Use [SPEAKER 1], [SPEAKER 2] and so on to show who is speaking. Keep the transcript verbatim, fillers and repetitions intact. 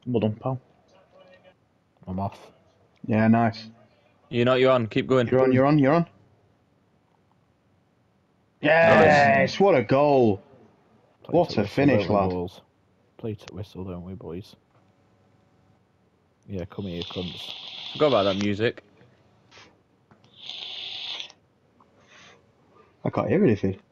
[SPEAKER 1] Well done, pal.
[SPEAKER 2] I'm off.
[SPEAKER 3] Yeah, nice.
[SPEAKER 1] You're not, you're on. Keep going.
[SPEAKER 3] You're on, you're on, you're on. Yes, what a goal.
[SPEAKER 2] Play
[SPEAKER 3] What
[SPEAKER 2] to
[SPEAKER 3] a
[SPEAKER 2] whistle,
[SPEAKER 3] finish,
[SPEAKER 2] don't we,
[SPEAKER 3] lad.
[SPEAKER 2] balls? Play to whistle, don't we, boys? Yeah, come here, cunts.
[SPEAKER 1] Forgot about that music.
[SPEAKER 3] I can't hear anything.